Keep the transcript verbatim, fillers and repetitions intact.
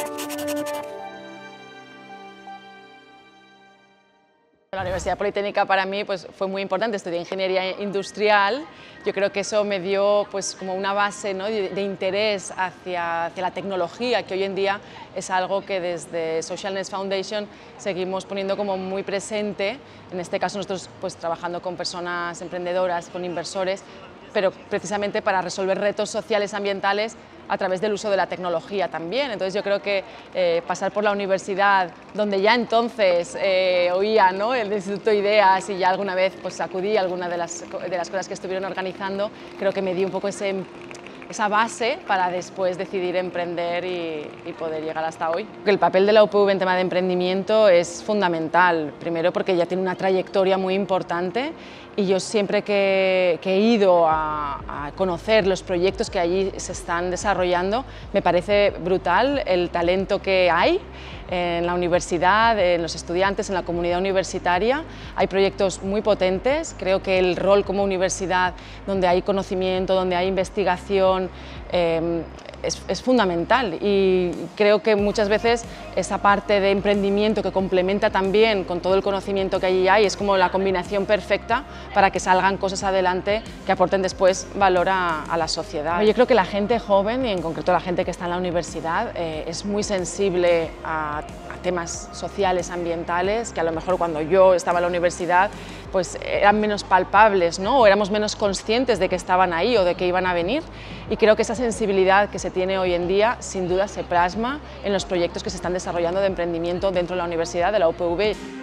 La Universidad Politécnica para mí pues, fue muy importante, estudié ingeniería industrial, yo creo que eso me dio pues, como una base, ¿no?, de, de interés hacia, hacia la tecnología, que hoy en día es algo que desde Socialness Foundation seguimos poniendo como muy presente, en este caso nosotros pues, trabajando con personas emprendedoras, con inversores, pero precisamente para resolver retos sociales ambientales a través del uso de la tecnología también. Entonces yo creo que eh, pasar por la universidad, donde ya entonces eh, oía, ¿no?, el Instituto Ideas y ya alguna vez pues, acudí a alguna de las, de las cosas que estuvieron organizando, creo que me dio un poco ese, esa base para después decidir emprender y, y poder llegar hasta hoy. El papel de la U P V en tema de emprendimiento es fundamental, primero porque ya tiene una trayectoria muy importante y yo siempre que, que he ido a, a conocer los proyectos que allí se están desarrollando, me parece brutal el talento que hay en la universidad, en los estudiantes, en la comunidad universitaria. Hay proyectos muy potentes, creo que el rol como universidad, donde hay conocimiento, donde hay investigación, eh, es, es fundamental y creo que muchas veces esa parte de emprendimiento que complementa también con todo el conocimiento que allí hay es como la combinación perfecta para que salgan cosas adelante que aporten después valor a, a la sociedad. Yo creo que la gente joven, y en concreto la gente que está en la universidad, eh, es muy sensible a, a temas sociales, ambientales, que a lo mejor cuando yo estaba en la universidad pues eran menos palpables, ¿no?, o éramos menos conscientes de que estaban ahí o de que iban a venir, y creo que esa sensibilidad que se tiene hoy en día sin duda se plasma en los proyectos que se están desarrollando de emprendimiento dentro de la universidad, de la U P V.